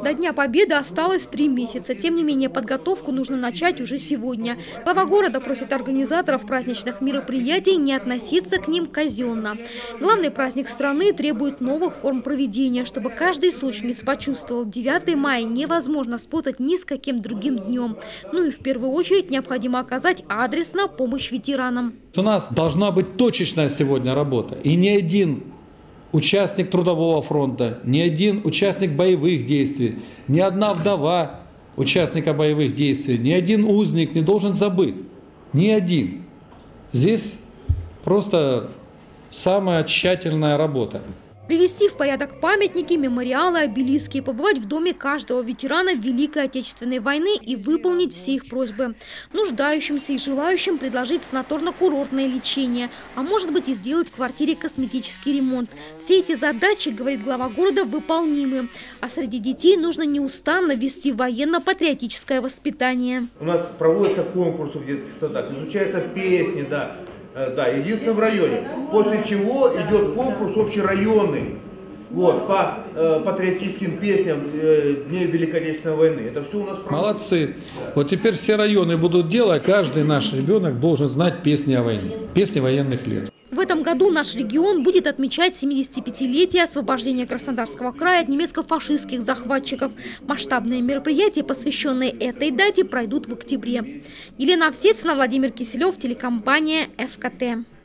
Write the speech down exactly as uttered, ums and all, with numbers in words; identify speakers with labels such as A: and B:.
A: До Дня Победы осталось три месяца. Тем не менее, подготовку нужно начать уже сегодня. Глава города просит организаторов праздничных мероприятий не относиться к ним казенно. Главный праздник страны требует новых форм проведения, чтобы каждый сочинец почувствовал, девятое мая невозможно спутать ни с каким другим днем. Ну и в первую очередь необходимо оказать адресно помощь ветеранам.
B: У нас должна быть точечная сегодня работа. И ни один участник трудового фронта, ни один участник боевых действий, ни одна вдова участника боевых действий, ни один узник не должен забыть. Ни один. Здесь просто самая тщательная работа.
A: Привести в порядок памятники, мемориалы, обелиски, побывать в доме каждого ветерана Великой Отечественной войны и выполнить все их просьбы. Нуждающимся и желающим предложить санаторно-курортное лечение, а может быть и сделать в квартире косметический ремонт. Все эти задачи, говорит глава города, выполнимы. А среди детей нужно неустанно вести военно-патриотическое воспитание.
C: У нас проводится конкурс в детских садах, изучаются песни, да. Да, единственное в районе. После чего идет конкурс общерайонный, вот, по э, патриотическим песням э, Дней Великой Отечественной войны. Это все у нас.
B: Молодцы. Вот теперь все районы будут делать. Каждый наш ребенок должен знать песни о войне, песни военных лет.
A: В этом году наш регион будет отмечать семидесятипятилетие освобождения Краснодарского края от немецко-фашистских захватчиков. Масштабные мероприятия, посвященные этой дате, пройдут в октябре. Елена Овсецина, Владимир Киселев, телекомпания эф ка тэ.